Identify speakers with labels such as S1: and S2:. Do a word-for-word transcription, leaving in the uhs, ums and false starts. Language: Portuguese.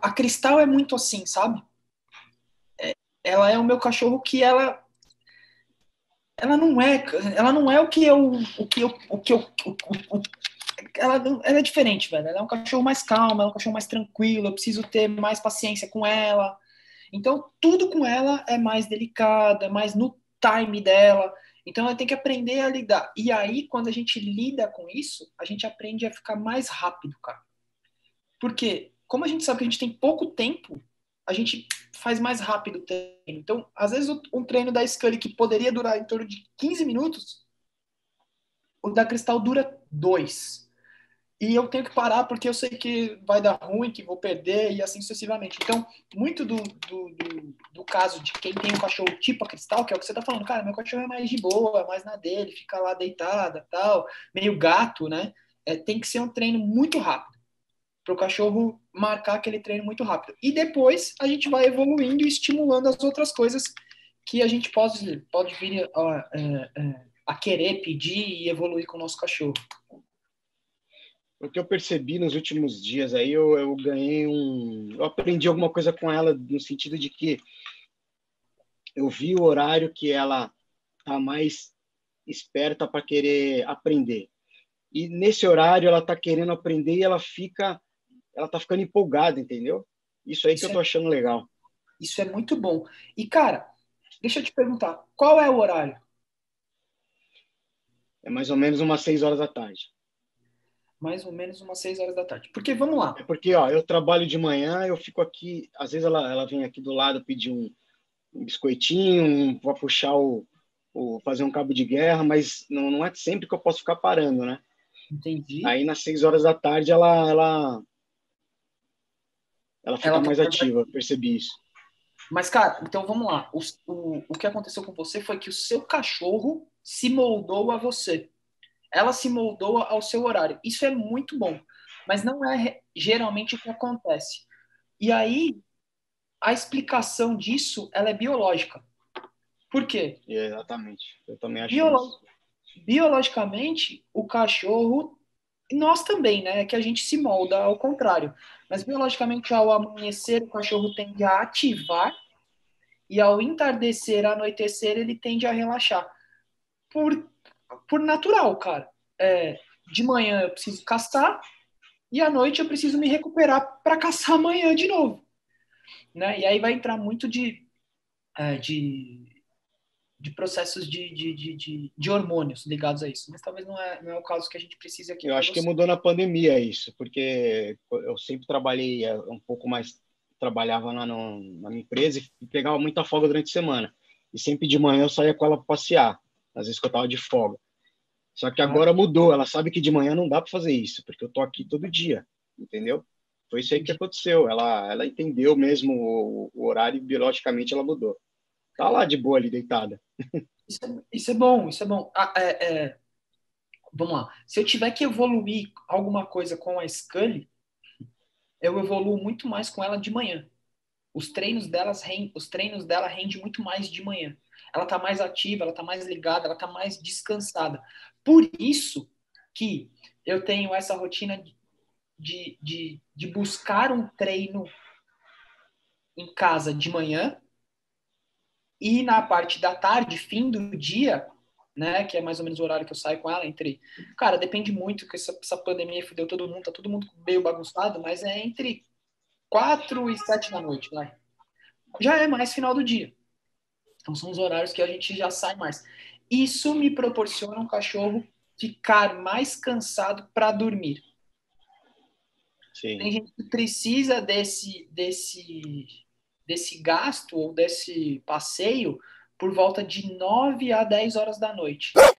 S1: a Cristal é muito assim, sabe? Ela é o meu cachorro que ela ela não é, ela não é o que eu o que eu o que eu o, o, ela, ela é diferente, velho. Ela é um cachorro mais calmo, ela é um cachorro mais tranquilo, eu preciso ter mais paciência com ela. Então, tudo com ela é mais delicado, é mais no time dela. Então, ela tem que aprender a lidar. E aí, quando a gente lida com isso, a gente aprende a ficar mais rápido, cara. Porque, como a gente sabe que a gente tem pouco tempo, a gente faz mais rápido o treino. Então, às vezes, um treino da Scully que poderia durar em torno de quinze minutos, o da Cristal dura dois. E eu tenho que parar porque eu sei que vai dar ruim, que vou perder e assim sucessivamente. Então, muito do, do, do, do caso de quem tem um cachorro tipo a Cristal, que é o que você tá falando, cara, meu cachorro é mais de boa, mais na dele, fica lá deitada, tal, meio gato, né? É, tem que ser um treino muito rápido, para o cachorro marcar aquele treino muito rápido. E depois a gente vai evoluindo e estimulando as outras coisas que a gente pode, pode vir ó, é, é, a querer pedir e evoluir com o nosso cachorro.
S2: O que eu percebi nos últimos dias aí, eu, eu ganhei um... Eu aprendi alguma coisa com ela, no sentido de que eu vi o horário que ela tá mais esperta para querer aprender. E nesse horário ela tá querendo aprender e ela fica... Ela tá ficando empolgada, entendeu? Isso aí que
S1: Isso
S2: eu
S1: é,
S2: tô achando legal.
S1: isso é muito bom. E, cara, deixa eu te perguntar, qual é o horário?
S2: É mais ou menos umas seis horas da tarde.
S1: Mais ou menos umas seis horas da tarde. Porque, vamos lá.
S2: É porque, ó, eu trabalho de manhã, eu fico aqui... Às vezes ela, ela vem aqui do lado pedir um, um biscoitinho, um, para puxar o, o... fazer um cabo de guerra, mas não, não é sempre que eu posso ficar parando, né?
S1: Entendi.
S2: Aí, nas seis horas da tarde, ela, ela, ela fica
S1: Ela tá
S2: mais
S1: mais
S2: ativa,
S1: ativa.
S2: percebi isso.
S1: Mas, cara, então vamos lá. O, o, o que aconteceu com você foi que o seu cachorro se moldou a você. Ela se moldou ao seu horário. Isso é muito bom. Mas não é geralmente o que acontece. E aí, a explicação disso, ela é biológica. Por quê?
S2: E, exatamente, eu também acho isso.
S1: Biolo biologicamente, o cachorro, nós também, né? É que a gente se molda ao contrário. Mas biologicamente, ao amanhecer, o cachorro tende a ativar e ao entardecer, anoitecer, ele tende a relaxar. Por, por natural, cara. É, de manhã eu preciso caçar e à noite eu preciso me recuperar para caçar amanhã de novo. Né? E aí vai entrar muito de, é, de de processos de, de, de, de, de hormônios ligados a isso. Mas talvez não é, não é o caso que a gente precise aqui
S2: Eu
S1: para
S2: acho que
S1: você.
S2: mudou na pandemia isso, porque eu sempre trabalhei é, um pouco mais, trabalhava lá no, na minha empresa e pegava muita folga durante a semana. E sempre de manhã eu saía com ela para passear, às vezes que eu estava de folga. Só que
S1: Ah,
S2: agora mudou, ela sabe que de manhã não dá para fazer isso, porque eu tô aqui todo dia, entendeu? Foi isso aí que
S1: entendi.
S2: aconteceu. Ela, ela entendeu mesmo o, o horário e biologicamente ela mudou. Tá lá de boa ali deitada.
S1: Isso é, isso é bom, isso é bom. Ah, é, é, vamos lá. Se eu tiver que evoluir alguma coisa com a Scully, eu evoluo muito mais com ela de manhã. Os treinos delas, os treinos dela rendem muito mais de manhã. Ela está mais ativa, ela está mais ligada, ela está mais descansada. Por isso que eu tenho essa rotina de, de, de buscar um treino em casa de manhã e na parte da tarde, fim do dia, né, que é mais ou menos o horário que eu saio com ela, entre, cara, depende muito, que essa, essa pandemia fudeu todo mundo, tá todo mundo meio bagunçado, mas é entre quatro e sete da noite, vai. Já é mais final do dia. Então são os horários que a gente já sai mais. Isso me proporciona um cachorro ficar mais cansado para dormir.
S2: Sim.
S1: Tem gente que precisa desse, desse, desse gasto ou desse passeio por volta de nove a dez horas da noite.